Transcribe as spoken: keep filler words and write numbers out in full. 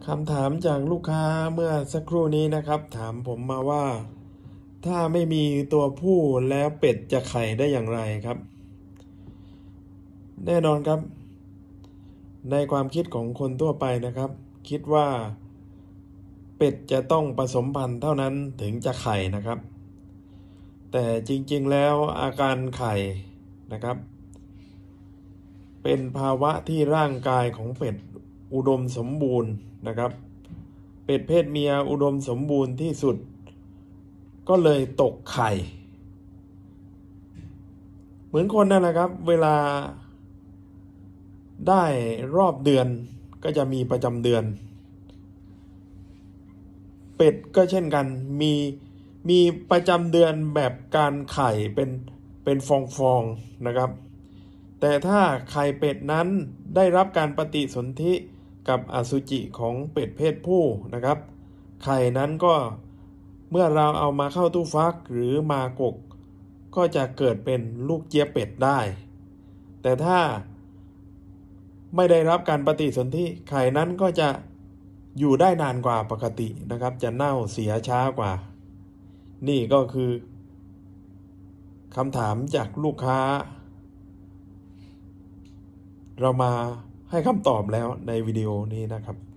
คำถามจากลูกค้าเมื่อสักครู่นี้นะครับถามผมมาว่าถ้าไม่มีตัวผู้แล้วเป็ดจะไข่ได้อย่างไรครับแน่นอนครับในความคิดของคนทั่วไปนะครับคิดว่าเป็ดจะต้องผสมพันธุ์เท่านั้นถึงจะไข่นะครับแต่จริงๆแล้วอาการไข่นะครับเป็นภาวะที่ร่างกายของเป็ดอุดมสมบูรณ์นะครับเป็ดเพศเมียอุดมสมบูรณ์ที่สุดก็เลยตกไข่เหมือนคนนั่นแหละครับเวลาได้รอบเดือนก็จะมีประจำเดือนเป็ดก็เช่นกันมีมีประจำเดือนแบบการไข่เป็นเป็นฟองๆนะครับแต่ถ้าไข่เป็ดนั้นได้รับการปฏิสนธิกับอสุจิของเป็ดเพศผู้นะครับไข่นั้นก็เมื่อเราเอามาเข้าตู้ฟักหรือมากกก็จะเกิดเป็นลูกเจี๊ยบเป็ดได้แต่ถ้าไม่ได้รับการปฏิสนธิไข่นั้นก็จะอยู่ได้นานกว่าปกตินะครับจะเน่าเสียช้ากว่านี่ก็คือคำถามจากลูกค้าเรามาให้คำตอบแล้วในวิดีโอนี้นะครับ